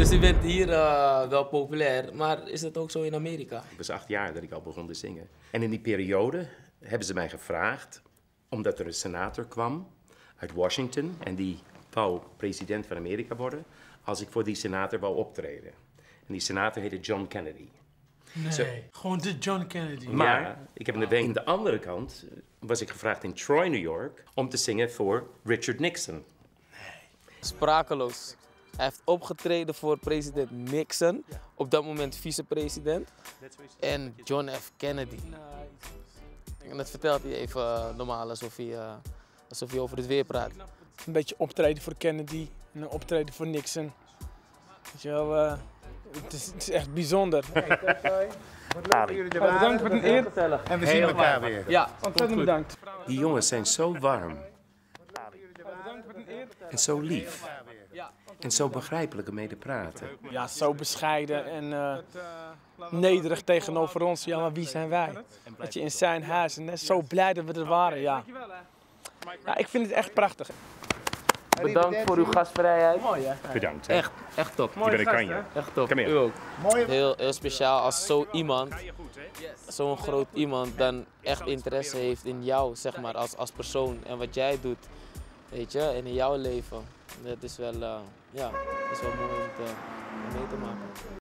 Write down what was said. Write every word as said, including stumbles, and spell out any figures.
Dus u bent hier uh, wel populair, maar is dat ook zo in Amerika? Ik was acht jaar dat ik al begon te zingen. En in die periode hebben ze mij gevraagd, omdat er een senator kwam uit Washington en die wou president van Amerika worden, als ik voor die senator wou optreden. En die senator heette John Kennedy. Nee, so, gewoon de John Kennedy. Maar ja. ik heb in de week aan de andere kant was ik gevraagd in Troy, New York, om te zingen voor Richard Nixon. Nee. Sprakeloos. Hij heeft opgetreden voor president Nixon, op dat moment vicepresident, en John F. Kennedy. En dat vertelt hij even uh, normaal, alsof hij, uh, alsof hij over het weer praat. Een beetje optreden voor Kennedy en een optreden voor Nixon. Weet je wel, uh, het, is, het is echt bijzonder. Hey, wat leuk dat jullie er waren. Bedankt voor het eer. En we zien elkaar weer. Ja, ontzettend bedankt. Die jongens zijn zo warm. En zo lief. En zo begrijpelijk om mee te praten. Ja, zo bescheiden en uh, nederig tegenover ons. Ja, maar wie zijn wij? Dat je in zijn huis en zo blij dat we er waren, ja. Ja, ik vind het echt prachtig. Bedankt voor uw gastvrijheid. Mooi, hè? Bedankt. Hè? Echt, echt top. Je bent een kanje. Echt top. Kom hier. U ook. Mooi. Heel, heel speciaal als zo iemand, zo'n groot iemand, dan echt interesse heeft in jou, zeg maar, als, als persoon en wat jij doet. Weet je, en in jouw leven. Dat is wel, uh, ja, dat is wel mooi om, te, om mee te maken.